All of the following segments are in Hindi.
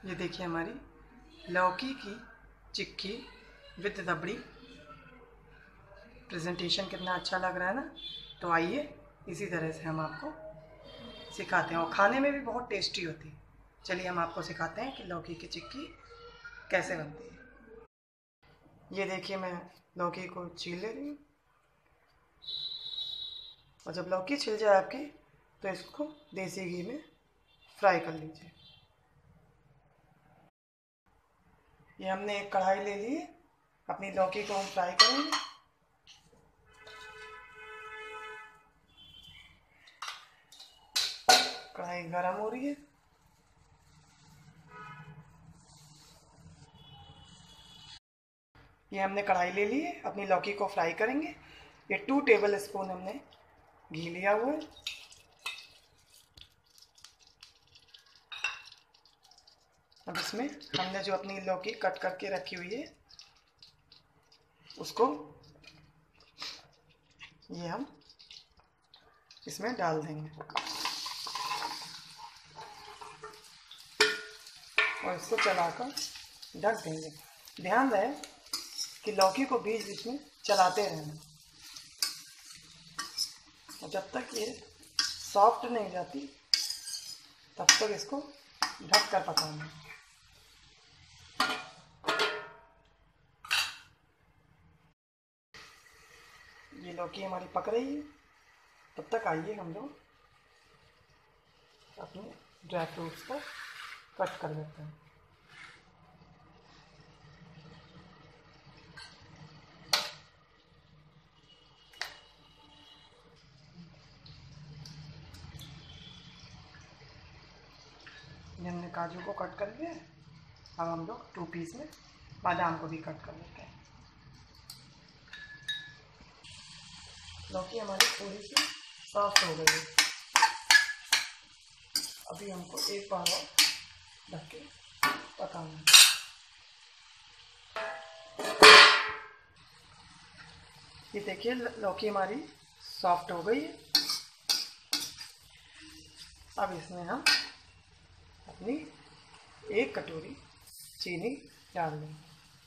ये देखिए हमारी लौकी की चिक्की विद रबड़ी। प्रेजेंटेशन कितना अच्छा लग रहा है ना। तो आइए इसी तरह से हम आपको सिखाते हैं और खाने में भी बहुत टेस्टी होती है। चलिए हम आपको सिखाते हैं कि लौकी की चिक्की कैसे बनती है। ये देखिए मैं लौकी को छील ले रही हूँ और जब लौकी छिल जाए आपकी तो इसको देसी घी में फ्राई कर लीजिए। ये हमने एक कढ़ाई ले ली है, अपनी लौकी को हम फ्राई करेंगे। कढ़ाई गरम हो रही है। ये हमने कढ़ाई ले ली है, अपनी लौकी को फ्राई करेंगे। ये 2 टेबल स्पून हमने घी लिया हुआ है। अब इसमें हमने जो अपनी लौकी कट करके रखी हुई है उसको ये हम इसमें डाल देंगे और इसको चलाकर ढक देंगे। ध्यान रहे कि लौकी को बीच बीच में चलाते रहना और जब तक ये सॉफ्ट नहीं जाती तब तक इसको ढक कर पकाना। ये लौकी हमारी पक रही है। तब तक आइए हम लोग अपने ड्राई फ्रूट्स को कट कर लेते हैं। ये हमने काजू को कट कर लिया। अब हम लोग 2 पीस में बादाम को भी कट कर लेते हैं। लौकी हमारी थोड़ी सी सॉफ्ट हो गई है। अभी हमको एक बार और ढक के पकाना है। ये देखिए लौकी हमारी सॉफ्ट हो गई है। अब इसमें हम अपनी 1 कटोरी चीनी डाल देंगे।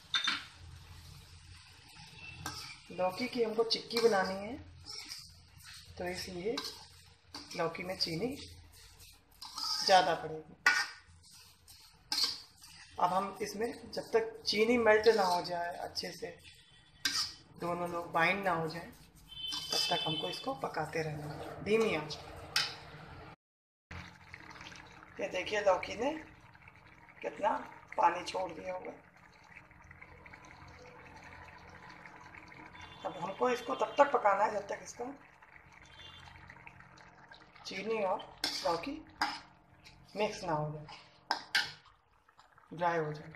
लौकी की हमको चिक्की बनानी है तो इसलिए लौकी में चीनी ज़्यादा पड़ेगी। अब हम इसमें जब तक चीनी मेल्ट ना हो जाए अच्छे से, दोनों लोग बाइंड ना हो जाए, तब तक हमको इसको पकाते रहना धीमी आंच पर। ये देखिए लौकी ने कितना पानी छोड़ दिया होगा। अब हमको इसको तब तक पकाना है जब तक इसका चीनी और लौकी मिक्स ना हो जाए, ड्राई हो जाए।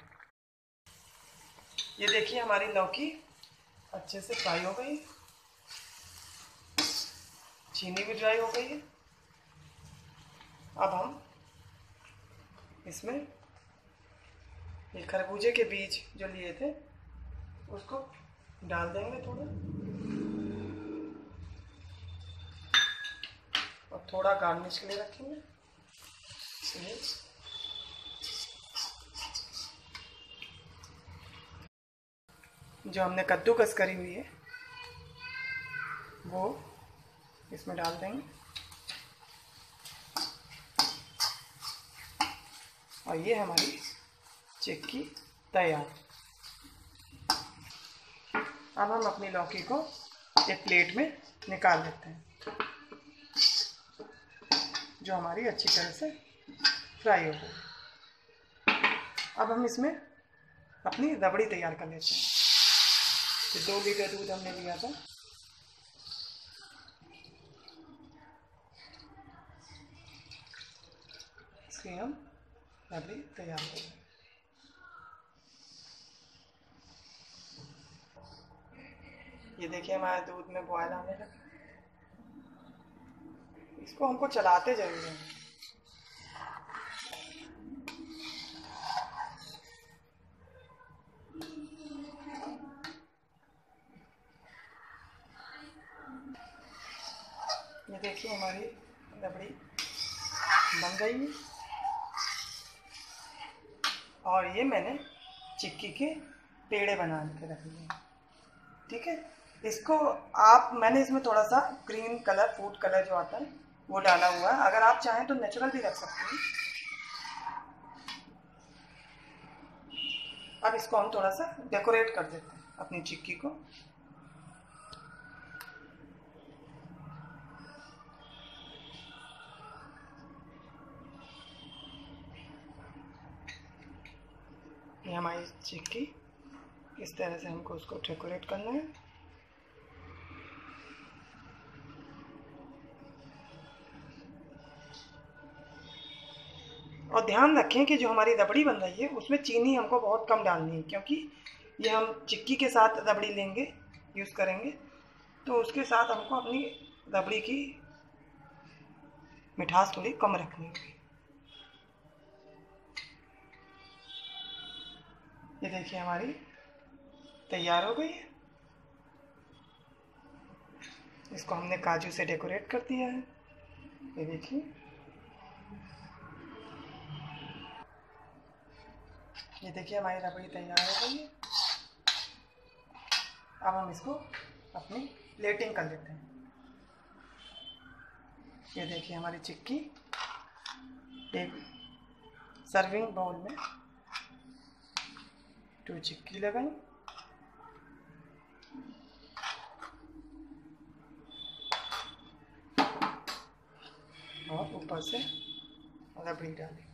ये देखिए हमारी लौकी अच्छे से फ्राई हो गई, चीनी भी ड्राई हो गई है। अब हम इसमें ये खरबूजे के बीज जो लिए थे उसको डाल देंगे थोड़ा और थोड़ा गार्निश के लिए रखेंगे। जो हमने कद्दूकस करी हुई है वो इसमें डाल देंगे और ये हमारी चिक्की तैयार। अब हम अपनी लौकी को एक प्लेट में निकाल लेते हैं जो हमारी अच्छी तरह से फ्राई हो गई। अब हम इसमें अपनी रबड़ी तैयार कर लेते हैं। तो 2 लीटर दूध हमने लिया था, इसकी हम रबड़ी तैयार कर लेंगे। ये देखिए हमारे दूध में बॉयल आने लगा। इसको हमको चलाते जरूर हैं। ये देखिए हमारी रबड़ी बन गई है। और ये मैंने चिक्की के पेड़े बना के रख लिए। ठीक है, इसको मैंने इसमें थोड़ा सा ग्रीन कलर, फूड कलर जो आता है वो डाला हुआ है। अगर आप चाहें तो नेचुरल भी रख सकते हैं। अब इसको हम थोड़ा सा डेकोरेट कर देते हैं अपनी चिक्की को। ये हमारी चिक्की, इस तरह से हमको उसको डेकोरेट करना है। और ध्यान रखें कि जो हमारी रबड़ी बन रही है उसमें चीनी हमको बहुत कम डालनी है, क्योंकि ये हम चिक्की के साथ रबड़ी लेंगे, यूज़ करेंगे, तो उसके साथ हमको अपनी रबड़ी की मिठास थोड़ी कम रखनी होगी। ये देखिए हमारी तैयार हो गई है। इसको हमने काजू से डेकोरेट कर दिया है। ये देखिए, ये देखिए हमारी रबड़ी तैयार हो गई है। अब हम इसको अपनी प्लेटिंग कर लेते हैं। ये देखिए हमारी चिक्की एक सर्विंग बाउल में 2 चिक्की लगाई और ऊपर से रबड़ी डाली।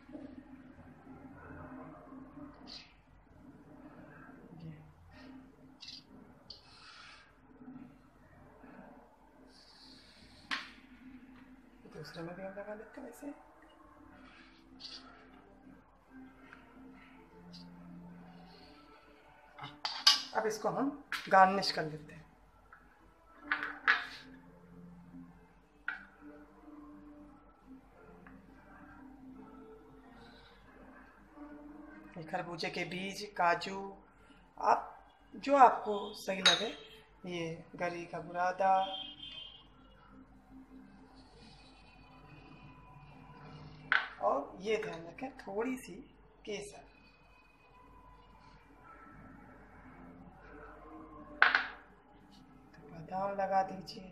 दूसरे में भी हम लगा लेते हैं वैसे। अब इसको हम गार्निश कर लेते हैं। खरबूजे के बीज, काजू, आप जो आपको सही लगे, ये गरी का बुरादा, और ये ध्यान रखें थोड़ी सी केसर। तो बादाम लगा दीजिए,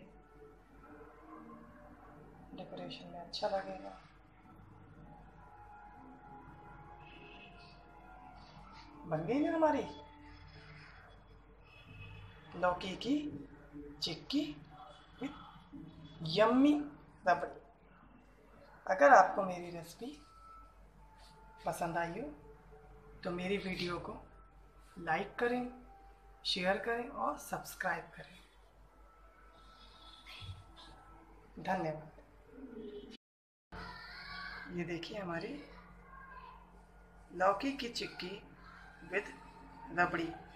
डेकोरेशन में अच्छा लगेगा। बन गई ना हमारी लौकी की चिक्की विथ यम्मी रबड़ी। अगर आपको मेरी रेसिपी पसंद आई हो तो मेरी वीडियो को लाइक करें, शेयर करें और सब्सक्राइब करें। धन्यवाद। ये देखिए हमारी लौकी की चिक्की विद रबड़ी।